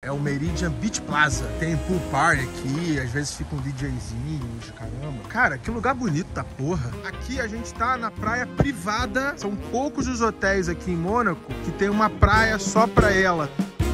é o Meridian Beach Plaza. Tem pool party aqui, às vezes fica um DJzinho, caramba. Cara, que lugar bonito da porra. Aqui a gente tá na praia privada. São poucos os hotéis aqui em Mônaco que tem uma praia só pra ela.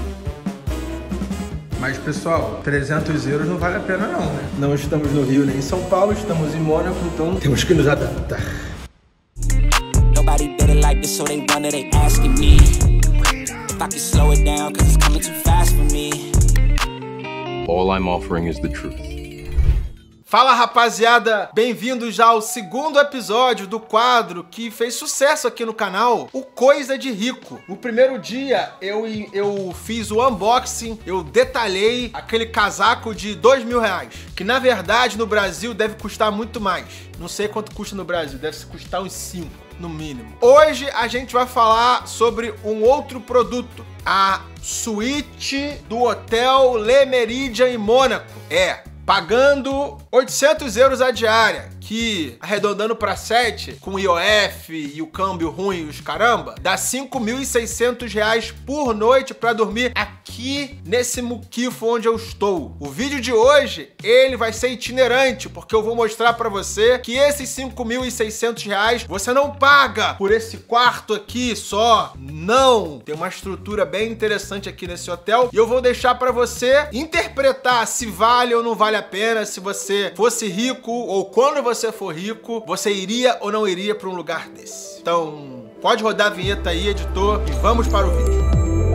Mas, pessoal, 300 euros não vale a pena não, né? Não estamos no Rio nem em São Paulo, estamos em Mônaco, então temos que nos adaptar. Nobody did it like this, so they wonder, they asking me if I can slow it down, cause it's coming too fast for me. All I'm offering is the truth. Fala, rapaziada, bem-vindos ao segundo episódio do quadro que fez sucesso aqui no canal, o Coisa de Rico. No primeiro dia eu fiz o unboxing, eu detalhei aquele casaco de R$2.000, que na verdade no Brasil deve custar muito mais. Não sei quanto custa no Brasil, deve custar uns 5, no mínimo. Hoje a gente vai falar sobre um outro produto, a suíte do Hotel Le Méridien em Mônaco. Pagando 800 euros a diária, que arredondando para 7, com o IOF e o câmbio ruim e os caramba, dá 5.600 reais por noite para dormir aqui nesse muquifo onde eu estou. O vídeo de hoje, ele vai ser itinerante, porque eu vou mostrar para você que esses 5.600 reais você não paga por esse quarto aqui só. Não! Tem uma estrutura bem interessante aqui nesse hotel e eu vou deixar para você interpretar se vale ou não vale a pena. Se você fosse rico ou quando você for rico, você iria ou não iria para um lugar desse. Então, pode rodar a vinheta aí, editor, e vamos para o vídeo.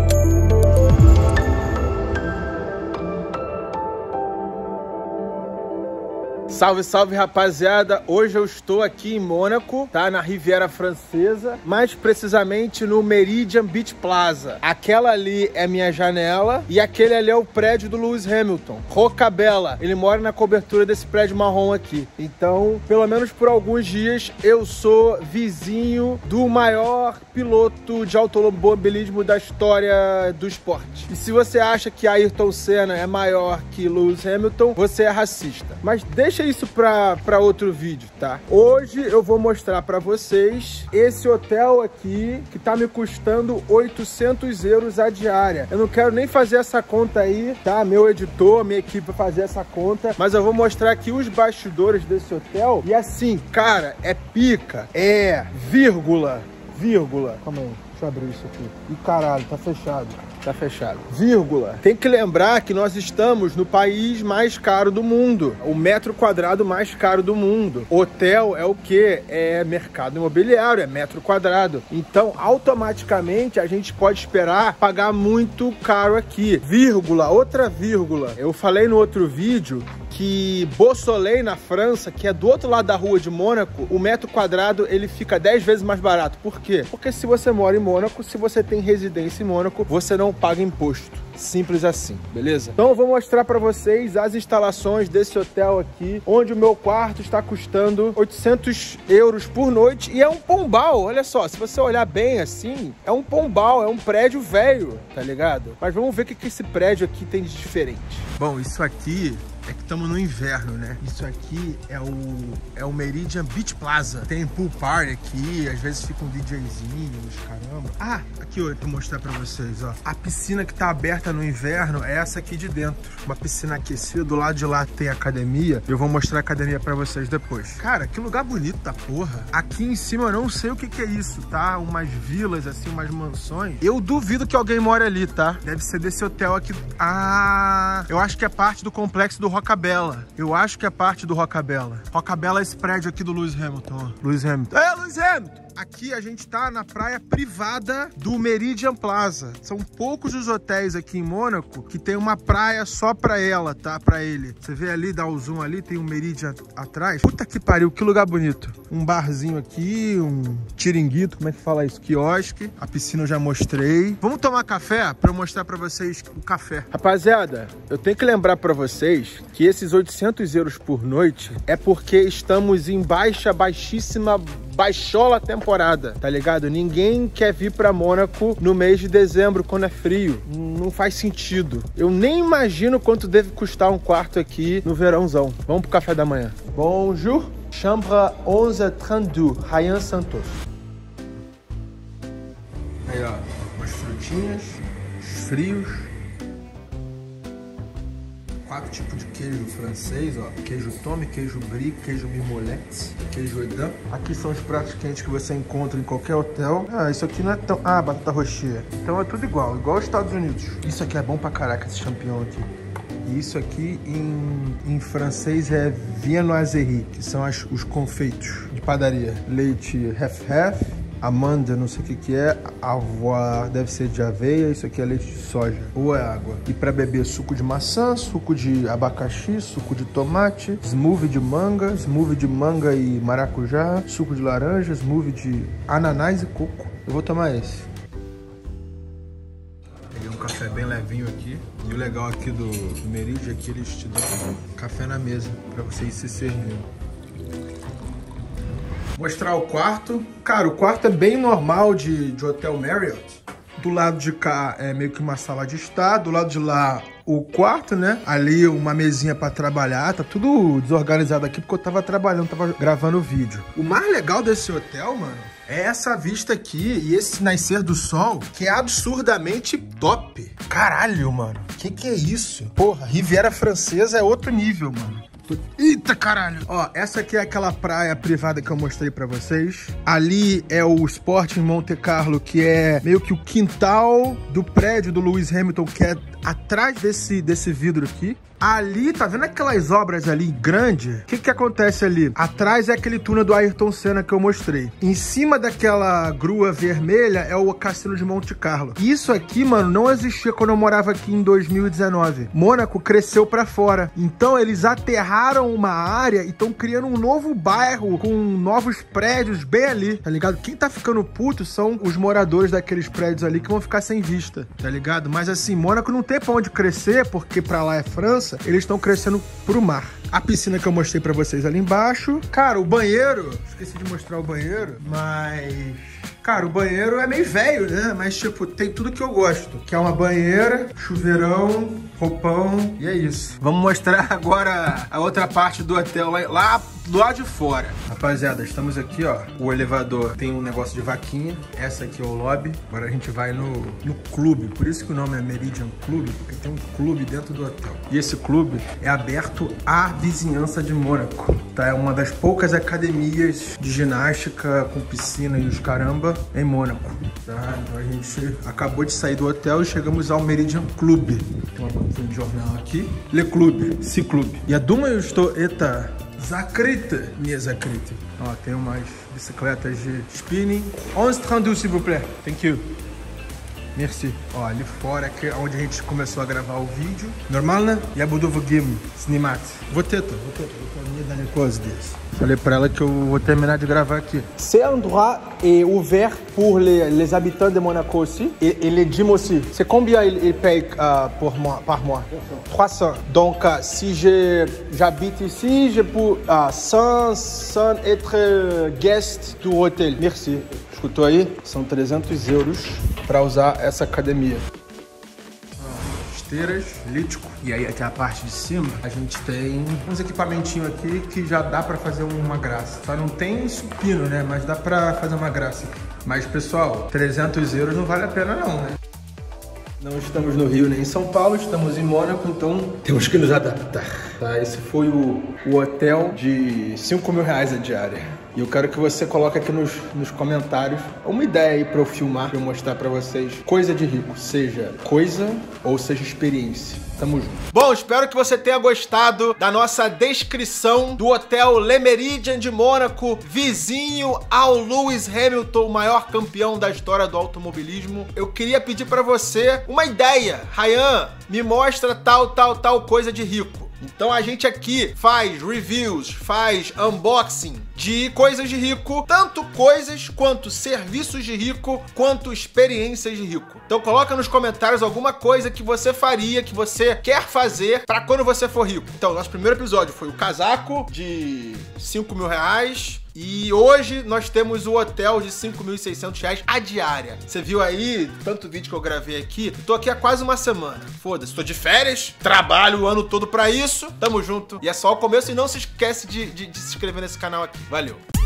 Salve, salve, rapaziada! Hoje eu estou aqui em Mônaco, tá? Na Riviera Francesa, mais precisamente no Meridian Beach Plaza. Aquela ali é minha janela e aquele ali é o prédio do Lewis Hamilton, Roccabella. Ele mora na cobertura desse prédio marrom aqui. Então, pelo menos por alguns dias, eu sou vizinho do maior piloto de automobilismo da história do esporte. E se você acha que Ayrton Senna é maior que Lewis Hamilton, você é racista. Mas deixa isso pra outro vídeo, tá? Hoje eu vou mostrar pra vocês esse hotel aqui que tá me custando 800 euros a diária. Eu não quero nem fazer essa conta aí, tá? Meu editor, minha equipe vai fazer essa conta, mas eu vou mostrar aqui os bastidores desse hotel. E assim, cara, é pica, vírgula. Calma aí, deixa eu abrir isso aqui. Ih, caralho, tá fechado. Tá fechado. Vírgula. Tem que lembrar que nós estamos no país mais caro do mundo. O metro quadrado mais caro do mundo. Hotel é o quê? É mercado imobiliário, é metro quadrado. Então, automaticamente, a gente pode esperar pagar muito caro aqui. Vírgula, outra vírgula. Eu falei no outro vídeo que Beausoleil, na França, que é do outro lado da rua de Mônaco, o metro quadrado ele fica 10 vezes mais barato. Por quê? Porque se você mora em Mônaco, se você tem residência em Mônaco, você não paga imposto. Simples assim, beleza? Então eu vou mostrar pra vocês as instalações desse hotel aqui, onde o meu quarto está custando 800 euros por noite. E é um pombal, olha só, se você olhar bem assim, é um pombal, é um prédio velho, tá ligado? Mas vamos ver o que esse prédio aqui tem de diferente. Bom, isso aqui é que estamos no inverno, né? Isso aqui é o Meridian Beach Plaza. Tem pool party aqui, às vezes fica um DJzinho, caramba. Ah, aqui ó, eu vou mostrar pra vocês, ó. A piscina que tá aberta no inverno é essa aqui de dentro. Uma piscina aquecida, do lado de lá tem academia. Eu vou mostrar a academia pra vocês depois. Cara, que lugar bonito da porra. Aqui em cima eu não sei o que é isso, tá? Umas vilas, assim, umas mansões. Eu duvido que alguém mora ali, tá? Deve ser desse hotel aqui. Ah, eu acho que é parte do complexo do Roccabella. Eu acho que é parte do Roccabella. Roccabella é esse prédio aqui do Lewis Hamilton, ó. Lewis Hamilton. Lewis Hamilton! Aqui a gente tá na praia privada do Meridian Plaza. São poucos os hotéis aqui em Mônaco que tem uma praia só pra ela, tá? Pra ele. Você vê ali, dá o zoom ali, tem um Meridian atrás. Puta que pariu, que lugar bonito. Um barzinho aqui, um tiringuito, como é que fala isso? Quiosque. A piscina eu já mostrei. Vamos tomar café pra eu mostrar pra vocês o café. Rapaziada, eu tenho que lembrar pra vocês que esses 800 euros por noite é porque estamos em baixíssima baixola temporada, tá ligado? Ninguém quer vir pra Mônaco no mês de dezembro, quando é frio. Não faz sentido. Eu nem imagino quanto deve custar um quarto aqui no verãozão. Vamos pro café da manhã. Bonjour. Chambre 1132, Ryan Santos. Aí, ó, umas frutinhas, frios. 4 tipos de queijo francês, ó. Queijo tome, queijo brie, queijo mimolette, queijo edam. Aqui são os pratos quentes que você encontra em qualquer hotel. Ah, isso aqui não é tão... Ah, batata rocher. Então é tudo igual aos Estados Unidos. Isso aqui é bom pra caraca, esse champignon aqui. E isso aqui em francês é viennoiserie, que são os confeitos de padaria. Leite half-half, amanda, não sei o que é, avoine deve ser de aveia, isso aqui é leite de soja, ou é água. E para beber, suco de maçã, suco de abacaxi, suco de tomate, smoothie de manga e maracujá, suco de laranja, smoothie de ananás e coco. Eu vou tomar esse. Peguei um café bem levinho aqui. E o legal aqui do Meridian é que eles te dão café na mesa para você ir se servindo. Mostrar o quarto. Cara, o quarto é bem normal de Hotel Marriott. Do lado de cá é meio que uma sala de estar. Do lado de lá, o quarto, né? Ali uma mesinha pra trabalhar. Tá tudo desorganizado aqui porque eu tava trabalhando, tava gravando o vídeo. O mais legal desse hotel, mano, é essa vista aqui e esse nascer do sol, que é absurdamente top. Caralho, mano. Que é isso? Porra, Riviera Francesa é outro nível, mano. Eita, caralho! Ó, essa aqui é aquela praia privada que eu mostrei pra vocês. Ali é o Sporting Monte Carlo, que é meio que o quintal do prédio do Lewis Hamilton, que é atrás desse vidro aqui. Ali, tá vendo aquelas obras ali grande? O que acontece ali? Atrás é aquele túnel do Ayrton Senna que eu mostrei. Em cima daquela grua vermelha é o Cassino de Monte Carlo. Isso aqui, mano, não existia quando eu morava aqui em 2019. Mônaco cresceu pra fora. Então eles aterraram uma área e estão criando um novo bairro com novos prédios bem ali, tá ligado? Quem tá ficando puto são os moradores daqueles prédios ali que vão ficar sem vista, tá ligado? Mas assim, Mônaco não tem pra onde crescer, porque pra lá é França. Eles estão crescendo pro mar. A piscina que eu mostrei pra vocês ali embaixo. Cara, o banheiro... Esqueci de mostrar o banheiro, mas... Cara, o banheiro é meio velho, né? Mas, tipo, tem tudo que eu gosto. Que é uma banheira, chuveirão, roupão, e é isso. Vamos mostrar agora a outra parte do hotel, lá do lado de fora. Rapaziada, estamos aqui, ó. O elevador tem um negócio de vaquinha. Essa aqui é o lobby. Agora a gente vai no clube. Por isso que o nome é Meridian Club, porque tem um clube dentro do hotel. E esse clube é aberto à vizinhança de Mônaco, tá? É uma das poucas academias de ginástica com piscina e os caramba em Mônaco, tá? Então a gente acabou de sair do hotel e chegamos ao Meridian Club. Tem uma banquinha de jornal aqui. Le Club, Si Club. E a Duma eu estou... Eita... Zakrite, minha Zakrite. Ó, tem umas bicicletas de spinning. 11,32, s'il vous plaît. Thank you. Merci. Ó, ali fora que é onde a gente começou a gravar o vídeo. Normal, né? Я буду в гим снимать. Вот это недалеко здесь. Falei pra ela que eu vou terminar de gravar aqui. Cet endroit est ouvert pour les habitants de Monaco aussi et les gyms aussi. C'est combien ils payent par mois? 300. Donc si j'habite ici, je peux sans être guest do hotel. Merci. Escutou aí? São 300 euros para usar essa academia. Esteiras, lítico. E aí aqui a parte de cima, a gente tem uns equipamentinhos aqui que já dá pra fazer uma graça. Só não tem supino, né? Mas dá pra fazer uma graça. Mas, pessoal, 300 euros não vale a pena não, né? Não estamos no Rio nem em São Paulo, estamos em Mônaco, então temos que nos adaptar. Tá, esse foi o hotel de 5 mil reais a diária. E eu quero que você coloque aqui nos comentários uma ideia aí pra eu filmar, pra eu mostrar pra vocês. Coisa de rico, seja coisa ou seja experiência. Tamo junto. Bom, espero que você tenha gostado da nossa descrição do Hotel Le Méridien de Mônaco, vizinho ao Lewis Hamilton, o maior campeão da história do automobilismo. Eu queria pedir pra você uma ideia. Ryan, me mostra tal coisa de rico. Então a gente aqui faz reviews, faz unboxing de coisas de rico, tanto coisas quanto serviços de rico, quanto experiências de rico. Então coloca nos comentários alguma coisa que você faria, que você quer fazer pra quando você for rico. Então, nosso primeiro episódio foi o casaco de 5 mil reais. E hoje nós temos o hotel de 5.600 reais a diária. Você viu aí tanto vídeo que eu gravei aqui? Tô aqui há quase uma semana. Foda-se, tô de férias, trabalho o ano todo pra isso. Tamo junto. E é só o começo e não se esquece de se inscrever nesse canal aqui. Valeu!